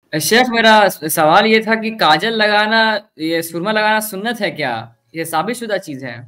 शेख मेरा सवाल ये था कि काजल लगाना, ये सुरमा लगाना सुन्नत है क्या? ये साबित शुदा चीज है?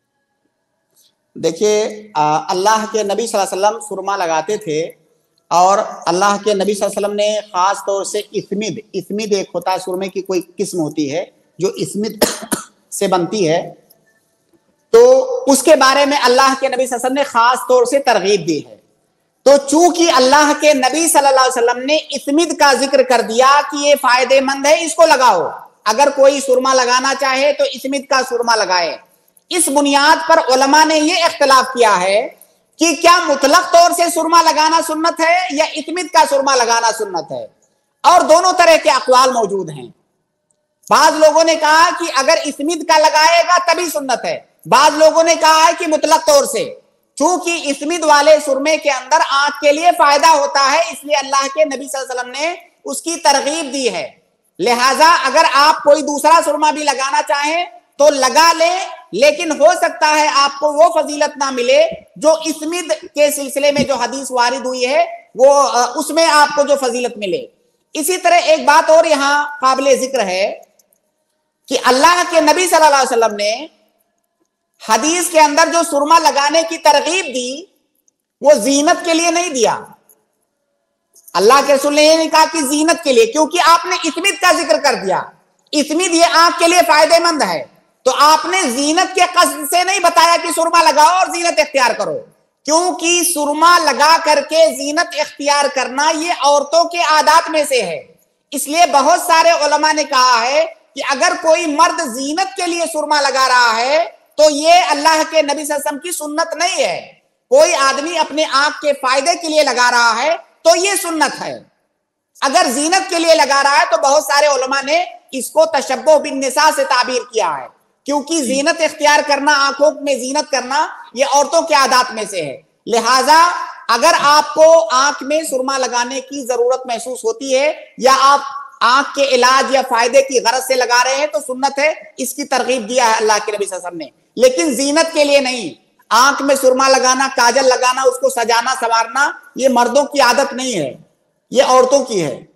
देखिए, अल्लाह के नबी सल्लल्लाहु अलैहि वसल्लम सुरमा लगाते थे, और अल्लाह के नबी सल्लल्लाहु अलैहि वसल्लम ने ख़ास तौर से इस्मिद एक होता है, सुरमे की कोई किस्म होती है जो इस्मिद से बनती है, तो उसके बारे में अल्लाह के नबी सल्लल्लाहु अलैहि वसल्लम ने ख़ास तौर से तरगीब दी है। तो चूंकि अल्लाह के नबी सल्लल्लाहु अलैहि वसल्लम ने इस्मिद का जिक्र कर दिया कि ये फायदेमंद है, इसको लगाओ, अगर कोई सुरमा लगाना चाहे तो इस्मिद का सुरमा लगाए। इस बुनियाद पर उलमा ने ये इख्तिलाफ किया है कि क्या मुतलक तौर से सुरमा लगाना सुन्नत है या इस्मिद का सुरमा लगाना सुन्नत है, और दोनों तरह के अक़वाल मौजूद हैं। बाज लोगों ने कहा कि अगर इस्मिद का लगाएगा तभी सुन्नत है, बाज लोगों ने कहा है कि मुतलक तौर से, चूंकि इस्मिद वाले सुरमे के अंदर आंख के लिए फायदा होता है, इसलिए अल्लाह के नबी सल्लल्लाहु अलैहि वसल्लम ने उसकी तरगीब दी है। लिहाजा अगर आप कोई दूसरा सुरमा भी लगाना चाहें तो लगा लें, लेकिन हो सकता है आपको वो फजीलत ना मिले जो इस्मिद के सिलसिले में जो हदीस वारिद हुई है वो उसमें आपको जो फजीलत मिले। इसी तरह एक बात और यहाँ काबिल जिक्र है कि अल्लाह के नबी सल्लल्लाहु अलैहि वसल्लम ने हदीस के अंदर जो सुरमा लगाने की तरगीब दी वो जीनत के लिए नहीं दिया। अल्लाह के रसूल ने ये नहीं कहा कि जीनत के लिए, क्योंकि आपने इस्मिद का जिक्र कर दिया। इस्मिद ये आंख के लिए फायदेमंद है, तो आपने जीनत के कस्द से नहीं बताया कि सुरमा लगाओ और जीनत इख्तियार करो, क्योंकि सुरमा लगा करके जीनत इख्तियार करना ये औरतों के आदात में से है। इसलिए बहुत सारे उलमा ने कहा है कि अगर कोई मर्द जीनत के लिए सुरमा लगा रहा है तो ये अल्लाह के नबी सल्लल्लाहु अलैहि वसल्लम की सुन्नत नहीं है। कोई आदमी अपने आंख के फायदे के लिए लगा रहा है तो ये सुन्नत है। अगर जीनत के लिए लगा रहा है तो बहुत सारे उलमा ने इसको तशब्बुह बिन निसा से ताबीर किया है, क्योंकि जीनत इख्तियार करना, आंखों में जीनत करना, ये औरतों के आदात में से है। लिहाजा अगर आपको आंख में सुरमा लगाने की जरूरत महसूस होती है या आप आंख के इलाज या फायदे की गरज से लगा रहे हैं तो सुन्नत है, इसकी तरगीब दिया है अल्लाह के नबी सल्लल्लाहु अलैहि वसल्लम ने, लेकिन जीनत के लिए नहीं। आंख में सुरमा लगाना, काजल लगाना, उसको सजाना संवारना, ये मर्दों की आदत नहीं है, ये औरतों की है।